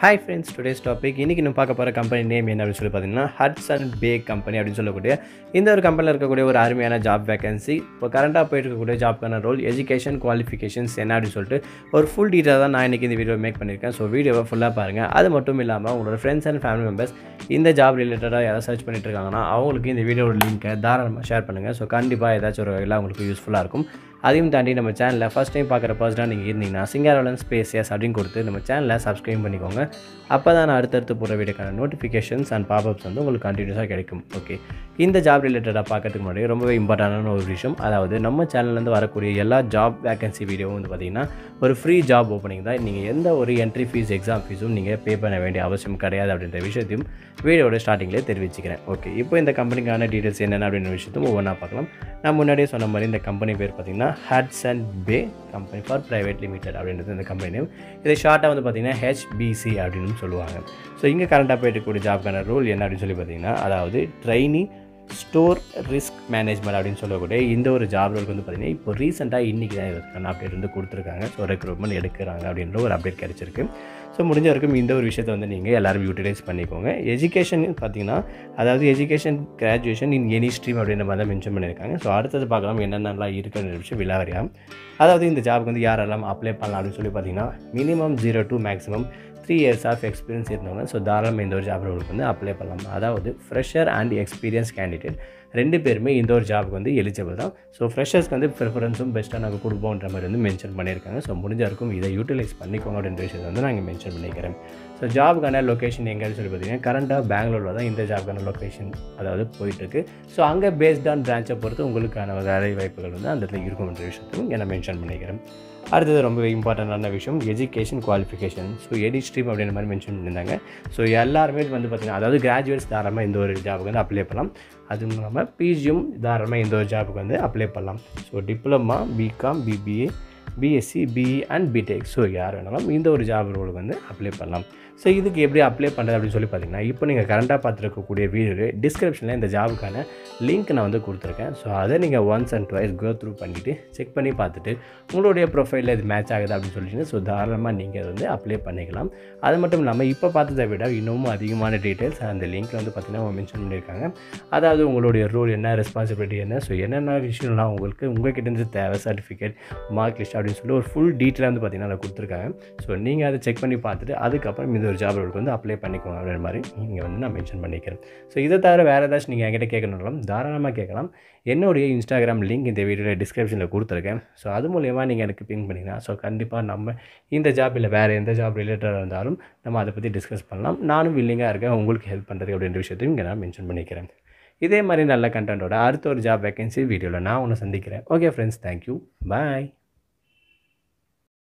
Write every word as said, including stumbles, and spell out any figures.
Hi friends, today's topic இன்னைக்கு நம்ம பார்க்க போற கம்பெனி நேம் என்ன அப்படினு சொல்லி பாத்தீங்கன்னா Hudson கம்பெனி அப்படினு சொல்லக்கூடிய இந்த ஒரு கம்பெனில இருக்கக்கூடிய ஒரு அருமையான ஜாப் வேகன்சி. இப்போ கரண்டா போயிட்டு இருக்கக்கூடிய ஜாப்க்கான ரோல், எஜுகேஷன், குவாலிஃபிகேஷன்ஸ் என்ன அப்படினு சொல்லிட்டு ஒரு ஃபுல் டீடைல் தான் நான் இன்னைக்கு இந்த வீடியோ மேக் பண்ணிருக்கேன். ஸோ வீடியோவை ஃபுல்லா பாருங்க. அது மட்டும் இல்லாம உங்களோட ஃப்ரெண்ட்ஸ் அண்ட் ஃபேமிலி மெம்பர்ஸ் இந்த ஜாப் ரிலேட்டடா யாராவது சர்ச் பண்ணிட்டு இருக்காங்கன்னா அவங்களுக்கு இந்த வீடியோவோட லிங்கை தாராளமாக ஷேர் பண்ணுங்க. ஸோ கண்டிப்பாக ஏதாச்சும் ஒரு வகையில் உங்களுக்கு யூஸ்ஃபுல்லாக இருக்கும். அதையும் தாண்டி நம்ம சேனலில் ஃபஸ்ட் டைம் பார்க்குற பர்சனாக நீங்கள் இருந்தீங்கன்னா Singaravelan S அப்படின்னு கொடுத்து நம்ம சேனலை சப்ஸ்கிரைப் பண்ணிக்கோங்க. அப்போ தான் நான் அடுத்தடுத்து போகிற வீடியோக்கான நோட்டிஃபிகேஷன்ஸ் அண்ட் பாப்அப்ஸ் வந்து உங்களுக்கு கண்டினியூஸாக கிடைக்கும். ஓகே, இந்த ஜாப் ரிலேட்டடாக பார்க்கறதுக்கு முன்னாடி ரொம்பவே இம்பார்ட்டண்டான ஒரு விஷயம், அதாவது நம்ம சேனல்லேருந்து வரக்கூடிய எல்லா ஜாப் வேகன்சி வீடியோவும் வந்து பார்த்திங்கன்னா ஒரு ஃப்ரீ ஜாப் ஓப்பனிங் தான். நீங்கள் எந்த ஒரு என்ட்ரி ஃபீஸ், எக்ஸாம் ஃபீஸும் நீங்கள் பே பண்ண வேண்டிய அவசியம் கிடையாது அப்படின்ற விஷயத்தையும் வீடியோட ஸ்டார்டிங்லேயே தெரிவிச்சுக்கிறேன். ஓகே, இப்போ இந்த கம்பெனிக்கான டீட்டெயில்ஸ் என்னென்ன அப்படின்ற விஷயத்தையும் ஒவ்வொன்றா பார்க்கலாம். நான் முன்னாடியே சொன்ன மாதிரி இந்த கம்பெனி பேர் பார்த்திங்கன்னா Hudson Bay company for private limited அப்படின்றது இந்த கம்பெனி நேம். இதை ஷார்ட்டாக வந்து பார்த்திங்கன்னா H B C அப்படின்னு சொல்லுவாங்க. ஸோ இங்கே கரண்டாக போயிட்டு இருக்கக்கூடிய ஜாப்க்கான ரோல் என்ன அப்படின்னு சொல்லி பார்த்திங்கன்னா, அதாவது ட்ரைனி ஸ்டோர் ரிஸ்க் மேனேஜ்மெண்ட் அப்படின்னு சொல்லக்கூடிய இந்த ஒரு ஜாப் ரோலுக்கு வந்து பார்த்திங்கன்னா இப்போ ரீசெண்டாக இன்றைக்கி தான் இதுக்கான அப்டேட் வந்து கொடுத்துருக்காங்க. ஸோ ரெக்ரூட்மெண்ட் எடுக்கிறாங்க அப்படின்ற ஒரு அப்டேட் கிடச்சிருக்கு. ஸோ முடிஞ்ச வரைக்கும் இந்த ஒரு விஷயத்தை வந்து நீங்கள் எல்லோரும் யூட்டிலைஸ் பண்ணிக்கோங்க. எஜுகேஷன் பார்த்திங்கன்னா, அதாவது education graduation in any stream அப்படின்ற மாதிரி தான் மென்ஷன் பண்ணியிருக்காங்க. ஸோ அடுத்தது பார்க்கலாம் என்னென்னலாம் இருக்குன்ற விஷயம் விலாவரியா. அதாவது இந்த ஜாபுக்கு வந்து யாரெல்லாம் அப்ளை பண்ணலாம் அப்படின்னு சொல்லி பார்த்திங்கன்னா, minimum zero to maximum three years of experience இருந்தவங்க ஸோ தாராளமாக இந்த ஒரு ஜாப் ரோலுக்கு வந்து அப்ளை பண்ணலாம். அதாவது ஃப்ரெஷர் அண்ட் எக்ஸ்பீரியன்ஸ் கேண்டிடேட் ரெண்டு பேருமே இந்த ஒரு ஜாபுக்கு வந்து எலிஜிபிள் தான். ஸோ ஃப்ரெஷர்ஸ்க்கு வந்து ப்ரிஃபரன்ஸும் பெஸ்ட்டாக நாங்கள் கொடுப்போன்ற மாதிரி வந்து மென்ஷன் பண்ணியிருக்காங்க. ஸோ முடிஞ்ச வரைக்கும் இதை யூட்டிலைஸ் பண்ணிக்கோங்க அப்படின்ற விஷயத்தை வந்து நாங்கள் மென்ஷன் பண்ணிக்கிறேன். ஸோ ஜாபுக்கான லொக்கேஷன் எங்கேன்னு சொல்லி பார்த்தீங்கன்னா, கரண்டாக பெங்களூரில் தான் இந்த ஜாபுக்கான லொக்கேஷன் அதாவது போயிட்டுருக்கு. ஸோ அங்கே பேஸ்ட் ஆன் பிரான்ச்சை பொறுத்து உங்களுக்கான வேலை வாய்ப்புகள் வந்து அந்த இடத்துல இருக்கும்ன்ற விஷயத்தையும் நான் மென்ஷன் பண்ணிக்கிறேன். அடுத்தது ரொம்ப இம்பார்ட்டண்டான விஷயம், education qualification. So any stream அப்படின்ற மாதிரி மென்ஷன் பண்ணியிருந்தாங்க. ஸோ எல்லாருமே வந்து பார்த்திங்கன்னா, அதாவது கிராஜுவேட்ஸ் தாராளமாக இந்த ஒரு ஜாபுக்கு வந்து அப்ளை பண்ணலாம். அதுவும் இல்லாமல் பிஜியும் தாராளமாக இந்த ஒரு ஜாபுக்கு வந்து அப்ளை பண்ணலாம். So diploma, BCom, BBA, BSc, BE and BTech so யார் வேணாலும் இந்த ஒரு ஜாப் ரோலுக்கு வந்து அப்ளை பண்ணலாம். ஸோ இதுக்கு எப்படி அப்ளை பண்ணுறது அப்படின்னு சொல்லி பார்த்தீங்கன்னா, இப்போ நீங்கள் கரண்டாக பார்த்துருக்கக்கூடிய வீடியோ டிஸ்கிரிப்ஷனில் இந்த ஜாபுக்கான லிங்க் நான் வந்து கொடுத்துருக்கேன். ஸோ அதை நீங்கள் once and twice go through பண்ணிவிட்டு செக் பண்ணி பார்த்துட்டு உங்களுடைய ப்ரொஃபைலில் இது மேட்ச் ஆகுது அப்படின்னு சொல்லிட்டு ஸோ தாராளமாக நீங்கள் வந்து அப்ளை பண்ணிக்கலாம். அது மட்டும் இல்லாமல் இப்போ பார்த்ததை விட இன்னமும் அதிகமான டீட்டெயில்ஸ் அந்த லிங்க்கில் வந்து பார்த்திங்கன்னா மென்ஷன் பண்ணியிருக்காங்க. அதாவது உங்களுடைய ரோல் என்ன, ரெஸ்பான்சிபிலிட்டி என்ன, ஸோ என்னென்ன விஷயம்லாம் உங்களுக்கு உங்கள்கிட்டருந்து தேவை, சர்டிஃபிகேட், மார்க் லிஸ்ட் அப்படின்னு சொல்லி ஒரு ஃபுல் டீட்டெயிலாக வந்து பார்த்திங்கன்னா அதை கொடுத்துருக்காங்க. ஸோ நீங்கள் அதை செக் பண்ணி பார்த்துட்டு அதுக்கப்புறம் இந்த ஒரு ஜாப் ரோலுக்கு வந்து அப்ளை பண்ணிக்கோங்க அப்படின்ற மாதிரி இங்கே வந்து நான் மென்ஷன் பண்ணிக்கிறேன். ஸோ இதை தவிர வேறு ஏதாச்சும் நீங்கள் என்கிட்ட கேட்கணுன்னாலும் தாராளமாக கேட்கலாம். என்னுடைய இன்ஸ்டாகிராம் லிங்க் இந்த வீடியோவில் டிஸ்கிரிப்ஷனில் கொடுத்துருக்கேன். ஸோ அது மூலயமா நீங்கள் எனக்கு பிங் பண்ணிங்கன்னா ஸோ கண்டிப்பாக நம்ம இந்த ஜாப் இல்லை வேறு எந்த ஜாப் ரிலேட்டடாக இருந்தாலும் நம்ம அதை பற்றி டிஸ்கஸ் பண்ணலாம். நானும் வில்லிங்காக இருக்கேன் உங்களுக்கு ஹெல்ப் பண்ணுறது அப்படின்ற விஷயத்தையும் இங்கே நான் மென்ஷன் பண்ணிக்கிறேன். இதே மாதிரி நல்ல கண்டென்ட்டோட அடுத்த ஒரு ஜாப் வேகன்சி வீடியோவில் நான் ஒன்று சந்திக்கிறேன். ஓகே ஃப்ரெண்ட்ஸ், தேங்க்யூ, பாய்.